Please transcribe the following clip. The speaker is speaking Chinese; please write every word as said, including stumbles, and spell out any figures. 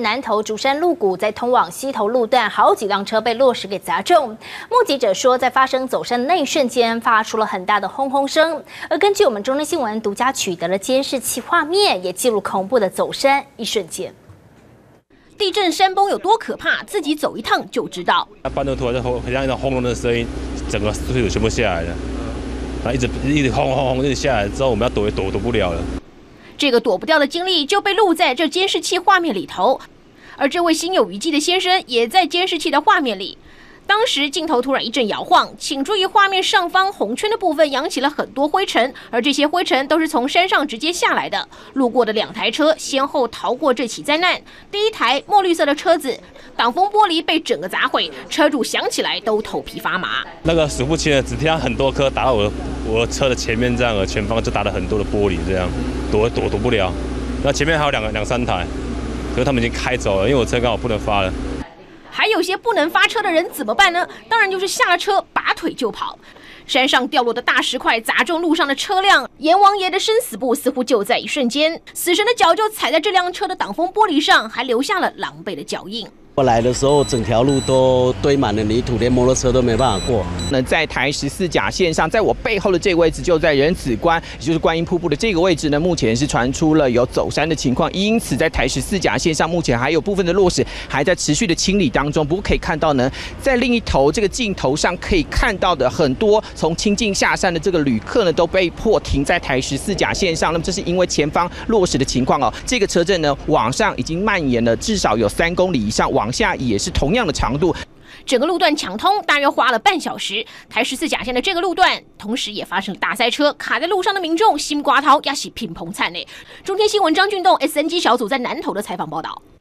南投竹山路谷在通往西头路段，好几辆车被落石给砸中。目击者说，在发生走山的那一瞬间，发出了很大的轰轰声。而根据我们中天新闻独家取得了监视器画面，也记录恐怖的走山一瞬间。 地震山崩有多可怕，自己走一趟就知道。 那半路突然很像一种轰隆的声音，整个队伍全部下来了，然后一直一直轰轰轰，一直下来之后，我们要躲也躲躲不了了。 这个躲不掉的经历就被录在这监视器画面里头，而这位心有余悸的先生也在监视器的画面里。当时镜头突然一阵摇晃，请注意画面上方红圈的部分扬起了很多灰尘，而这些灰尘都是从山上直接下来的。路过的两台车先后逃过这起灾难。第一台墨绿色的车子，挡风玻璃被整个砸毁，车主想起来都头皮发麻。 那个数不清的，只听到很多颗打到我的我的车的前面，这样，前方就打了很多的玻璃，这样躲躲躲不了。那前面还有两个两三台，可是他们已经开走了，因为我车刚好不能发了。 还有些不能发车的人怎么办呢？当然就是下了车拔腿就跑。山上掉落的大石块砸中路上的车辆，阎王爷的生死簿似乎就在一瞬间，死神的脚就踩在这辆车的挡风玻璃上，还留下了狼狈的脚印。 我来的时候，整条路都堆满了泥土，连摩托车都没办法过。 那在台十四甲线上，在我背后的这个位置，就在人子关，也就是观音瀑布的这个位置呢，目前是传出了有走山的情况，因此在台十四甲线上，目前还有部分的落石还在持续的清理当中。不过可以看到呢，在另一头这个镜头上可以看到的很多从清境下山的这个旅客呢，都被迫停在台十四甲线上。那么这是因为前方落石的情况哦，这个车阵呢往上已经蔓延了至少有三公里以上往。 往下也是同样的长度， 整个路段抢通大约花了半小时。台十四甲线的这个路段，同时也发生了大塞车，卡在路上的民众心刮掏，压起乒乓惨呢。中天新闻张俊栋 S N G 小组在南投的采访报道。